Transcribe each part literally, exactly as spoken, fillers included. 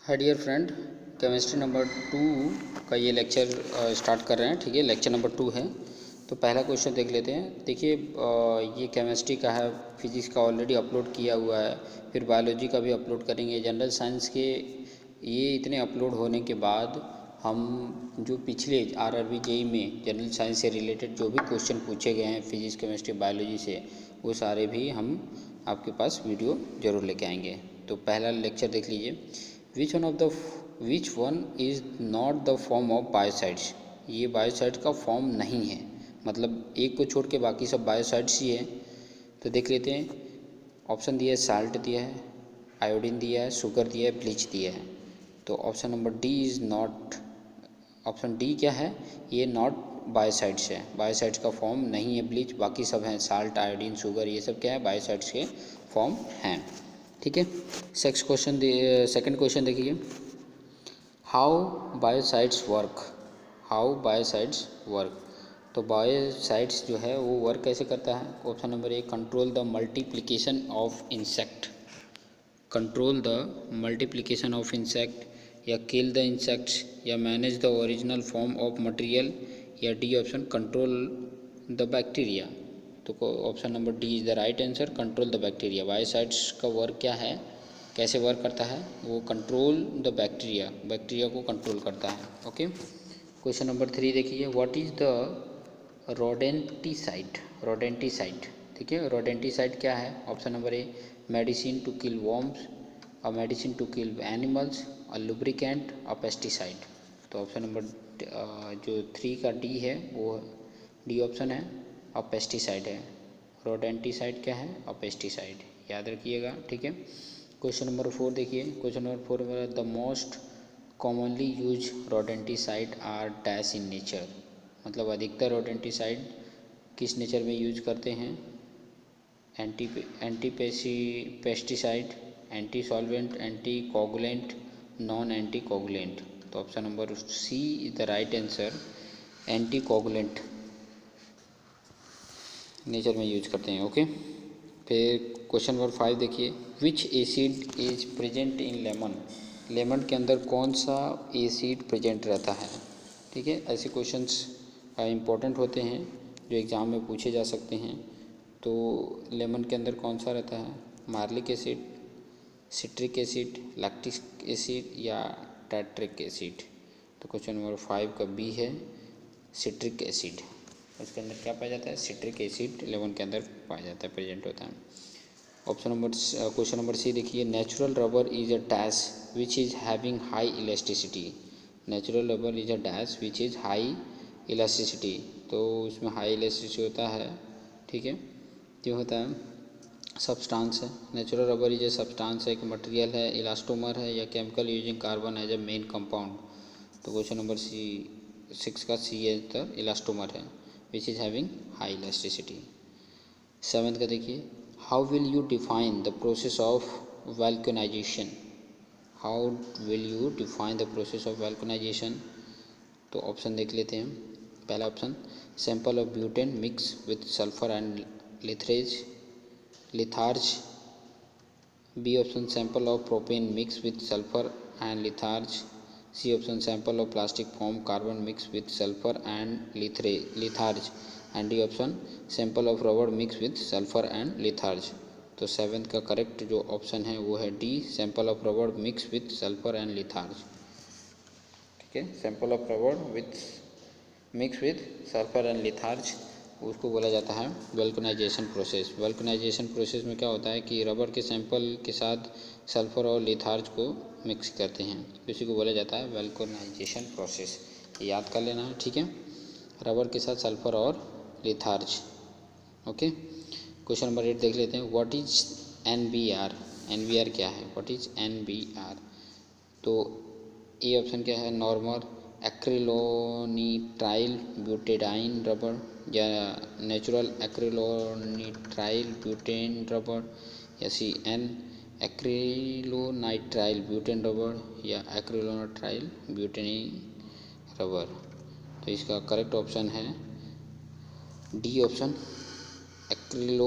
हाय dear friend, chemistry number two का ये lecture start कर रहे हैं। ठीक है, लेक्चर नंबर टू है। तो पहला क्वेश्चन देख लेते हैं। देखिए, ये केमिस्ट्री का है, फिजिक्स का ऑलरेडी अपलोड किया हुआ है, फिर बायोलॉजी का भी अपलोड करेंगे। जनरल साइंस के ये इतने अपलोड होने के बाद हम जो पिछले R R B J E में जनरल साइंस से रिलेटेड जो भी क्वेश्चन पूछे गए हैं फिजिक्स केमिस्ट्री बायोलॉजी से, वो सारे भी हम आपके पास वीडियो ज़रूर लेके आएंगे। तो पहला लेक्चर देख लीजिए। Which one of the which one is not the form of biocides. ये बायोसाइड्स का फॉर्म नहीं है, मतलब एक को छोड़ के बाकी सब बायोसाइड्स ही है। तो देख लेते हैं। ऑप्शन दिया है, साल्ट दिया है, आयोडीन दिया है, शुगर दिया है, ब्लीच दिया है। तो option number D is not, option D क्या है, ये नॉट बायोसाइड्स है। बायोसाइड्स का फॉर्म नहीं है ब्लीच, बाकी सब हैं, साल्ट, आयोडीन, शुगर, ये सब क्या है, बायोसाइड्स के फॉर्म हैं। ठीक है। सेक्स क्वेश्चन सेकंड क्वेश्चन देखिए। How biocides work, how biocides work. तो बायोसाइड्स जो है वो वर्क कैसे करता है। Option number A, control the multiplication of insect, control the multiplication of insect, या किल द इंसेक्ट्स, या manage the original form of material, या D option control the bacteria. तो option number D is the right answer, control the bacteria. Biocides का work क्या है, कैसे work करता है, वो कंट्रोल द बैक्टीरिया, बैक्टीरिया को कंट्रोल करता है। ओके। क्वेश्चन नंबर थ्री देखिए। What is the rodenticide, rodenticide. ठीक है, रोडेंटिसाइड क्या है। Option number A, medicine to kill worms, a medicine to kill animals, a lubricant, a pesticide. तो option number जो थ्री का डी है वो डी ऑप्शन है, अ पेस्टिसाइड है। रोडेंटिसाइड क्या है, अ पेस्टिसाइड, याद रखिएगा। ठीक है। क्वेश्चन नंबर फोर देखिए। क्वेश्चन नंबर फोर में the most commonly use rodenticide are dash in nature, मतलब अधिकतर रोडेंटिसाइड किस नेचर में यूज करते हैं। Anti anti pesticide, anti solvent, anticoagulant, non anticoagulant. तो option number C is the right answer, anticoagulant nature में use करते हैं। ओके। फिर क्वेश्चन नंबर फाइव देखिए। Which acid is present in lemon, lemon के अंदर कौन सा एसिड प्रेजेंट रहता है। ठीक है, ऐसे क्वेश्चंस इम्पोर्टेंट होते हैं जो एग्ज़ाम में पूछे जा सकते हैं। तो लेमन के अंदर कौन सा रहता है, malic acid, citric acid, lactic acid, या टैट्रिक एसिड। तो क्वेश्चन नंबर फाइव का बी है, सिट्रिक एसिड। उसके अंदर क्या पाया जाता है, सिट्रिक एसिड लेमन के अंदर पाया जाता है, प्रेजेंट होता है। Option number question number C देखिए। Natural rubber is a dash which is having high elasticity, natural rubber is a dash which is high elasticity. तो उसमें हाई इलास्टिसिटी होता है। ठीक है, जो होता है सब्सटेंस है। Natural rubber is a substance है, एक मटेरियल है, इलास्टोमर है, या chemical using carbon as a main compound. तो क्वेश्चन नंबर सी सिक्स का सी है तो इलास्टोमर है, which is having high elasticity. Seventh का देखिए। How will you define the process of vulcanisation, how will you define the process of vulcanisation. तो option देख लेते हैं। पहला option, sample of butane mix with sulphur and litharge litharge. B option, sample of propane mix with sulphur and litharge. C option, sample of plastic form carbon mix with sulphur and litharge litharge. And D option, sample of rubber mix with sulphur and litharge. तो seventh का correct जो option है वो है D, sample of rubber mix with sulphur and litharge. ठीक है, sample of rubber with mix with sulphur and litharge, उसको बोला जाता है वल्कनाइजेशन प्रोसेस। वल्कनाइजेशन प्रोसेस में क्या होता है कि रबर के सैंपल के साथ सल्फर और लिथार्ज को मिक्स करते हैं, इसी को बोला जाता है वल्कनाइजेशन प्रोसेस, याद कर लेना है। ठीक है, रबर के साथ सल्फर और litharge. Okay. Question number eight देख लेते हैं। What is N B R, N B R क्या है, what is N B R. तो ए ऑप्शन क्या है, नॉर्मल एक्रिलोनिट्राइल ब्यूटेडाइन रबर, या नेचुरल एक्रिलोनिट्राइल ब्यूटेन रबर, या C N acrylonitrile butane rubber, या एक्रिलोनाइट्राइल ब्यूटेन रबर। तो इसका करेक्ट ऑप्शन है D option, acrylo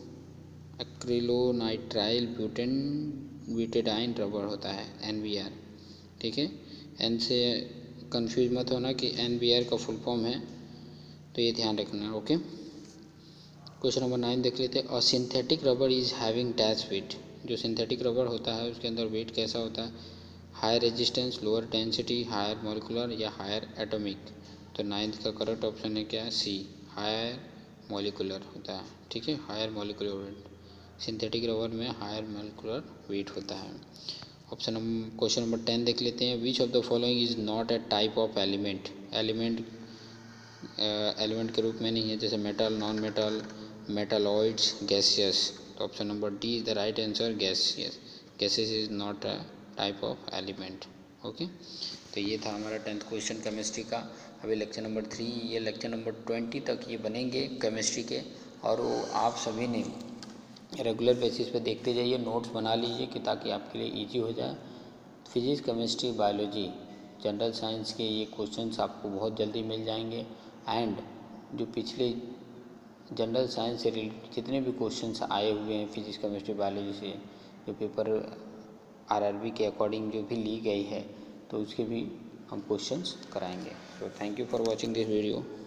acrylonitrile butane butadiene rubber होता है एन बी आर। ठीक है। एन से कंफ्यूज मत होना कि एन बी आर का फुल फॉर्म है, तो ये ध्यान रखना। ओके, क्वेश्चन नंबर नाइन देख लेते हैं। A synthetic rubber is having dash weight. जो सिंथेटिक रबर होता है उसके अंदर वेट कैसा होता है? Higher resistance, lower density, higher molecular या हायर एटॉमिक। तो नाइन्थ का करेक्ट ऑप्शन है क्या है? सी, हायर मॉलिकुलर होता है। ठीक है, higher molecular weight, synthetic rubber में हायर मॉलिकुलर वेट होता है। Option number question number ten देख लेते हैं। Which of the following is not a type of element. Element element के रूप में नहीं है, जैसे metal, non metal, metalloids, gaseous. तो option number D is the right answer, gaseous. Gases is not a type of element. Okay, तो ये था हमारा टेंथ क्वेश्चन केमिस्ट्री का। अभी लेक्चर नंबर थ्री, ये लेक्चर नंबर ट्वेंटी तक ये बनेंगे केमिस्ट्री के, और वो आप सभी ने रेगुलर बेसिस पे देखते जाइए, नोट्स बना लीजिए कि ताकि आपके लिए इजी हो जाए। Physics, chemistry, biology, general science के ये क्वेश्चंस आपको बहुत जल्दी मिल जाएंगे। एंड जो पिछले जनरल साइंस से रिलेटेड जितने भी क्वेश्चंस आए हुए हैं फिजिक्स, केमिस्ट्री, बायोलॉजी से, जो पेपर आरआरबी के अकॉर्डिंग जो भी ली गई है, तो उसके भी हम क्वेश्चंस कराएंगे। तो thank you for watching this video.